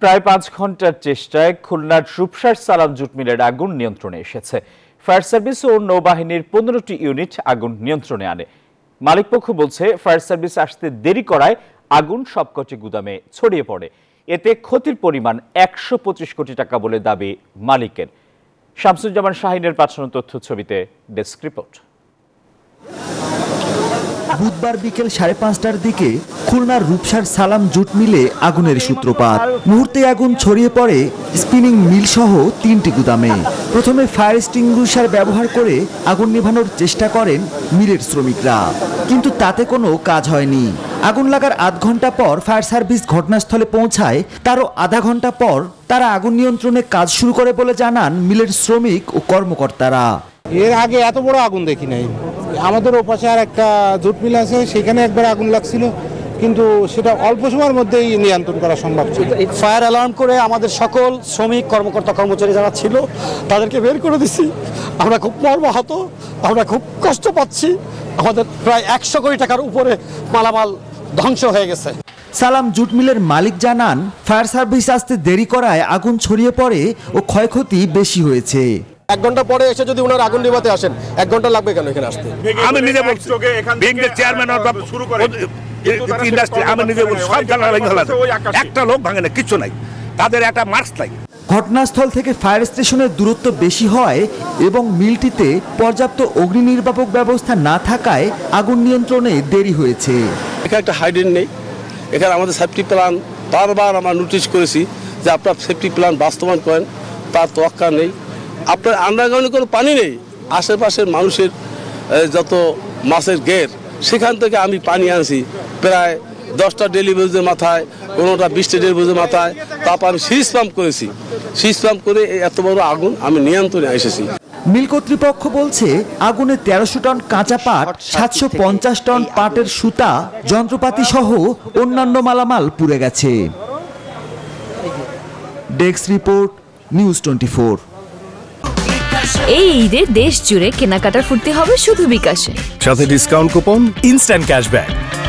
প্রায় 5 ঘন্টার চেষ্টায় খুলনার রূপসার সালাম জুট মিলের আগুন নিয়ন্ত্রণে এসেছে। ফায়ার সার্ভিস ও নৌবাহিনীর 15টি ইউনিট আগুন নিয়ন্ত্রণে আনে। মালিকপক্ষ বলছে ফায়ার সার্ভিস আসতে দেরি করায় আগুন সবকটি গুদামে ছড়িয়ে পড়ে। এতে ক্ষতির পরিমাণ 125 কোটি টাকা বলে দাবি মালিকের। শামসুজ্জামান শাহিনের পাঠানো তথ্য ছবিতে ডেস্ক রিপোর্ট। বুধবার বিকেল 5:30টার দিকে খুলনার রূপসার সালাম জুট মিলে আগুনের সূত্রপাত। মুহূর্তে আগুন ছড়িয়ে পড়ে স্পিনিং মিল সহ 3টি গুদামে। প্রথমে ফায়ার এক্সটিংগুইশার ব্যবহার করে আগুন নেভানোর চেষ্টা করেন মিলের শ্রমিকরা, কিন্তু তাতে কোনো কাজ হয়নি। আগুন লাগার আধ ঘন্টা পর ফায়ার সার্ভিস ঘটনাস্থলে পৌঁছায়। তারও আধা ঘন্টা পর তারা আগুন নিয়ন্ত্রণে কাজ শুরু করে বলে জানান মিলের শ্রমিক ও কর্মকর্তারা। এর আগে এত বড় আগুন দেখি নাই। আমাদের ওপাশে আর একটা জুট মিল আছে, সেখানে একবার আগুন লাগছিল, কিন্তু সেটা অল্প সময়ের মধ্যেই নিয়ন্ত্রণ করা সম্ভব ছিল। ফায়ার অ্যালার্ম করে আমাদের সকল শ্রমিক কর্মকর্তা কর্মচারী যারা ছিল তাদেরকে বের করে দিছি। আমরা খুব মর্মাহত, আমরা খুব কষ্ট পাচ্ছি। আমাদের প্রায় 100 কোটি টাকার উপরে মালামাল ধ্বংস হয়ে গেছে। সালাম জুট মিলের মালিক জানান ফায়ার সার্ভিস আসতে দেরি করায় আগুন ছড়িয়ে পড়ে ও ক্ষয়ক্ষতি বেশি হয়েছে। 1 ঘন্টা পরে এসে যদি ওনার আগুন নিভাতে আসেন 1 ঘন্টা লাগবে কেন এখানে আসতে? আমি নিজে বলছি চেয়ারম্যান ইন্ডাস্ট্রি, আমি নিজে বলছি সব জায়গা একটা লোক ভাঙে না, কিছু নাই, তাদের একটা মার্কস নাই। ঘটনাস্থল থেকে ফায়ার স্টেশনের দূরত্ব বেশি হয় এবং মিলটিতে পর্যাপ্ত অগ্নি নির্বাপক ব্যবস্থা না থাকায় আগুন নিয়ন্ত্রণে দেরি হয়েছে। এখানে একটা হাইডেন নেই। এখানে আমাদের সেফটি প্ল্যান বারবার আমরা নোটিশ করেছি যে আপনার সেফটি প্ল্যান বাস্তবায়ন করেন, তার তোয়াক্কা নেই। আপনার আন্ডারগ্রাউন্ডে কোনো পানি নেই। আশেপাশের মানুষের যত মাছের ঘের, সেখান থেকে আমি পানি আনছি প্রায় 10টা ডেলিভারিজের মাথায়, কোনোটা 20টা ডেলিভারিজের মাথায়। তারপর আমি সিরিজ পাম্প করেছি। সিরিজ পাম্প করে এত বড় আগুন আমি নিয়ন্ত্রণে এসেছি। মিল কর্তৃপক্ষ বলছে আগুনে 1300 টন কাঁচা পাট, 750 টন পাটের সুতা, যন্ত্রপাতি সহ অন্যান্য মালামাল পুড়ে গেছে। Desk report, news 24। এই ঈদে দেশ জুড়ে কেনাকাটার ফুর্তি হবে শুধু বিকাশে, সাথে ডিসকাউন্ট কুপন, ইনস্ট্যান্ট ক্যাশব্যাক।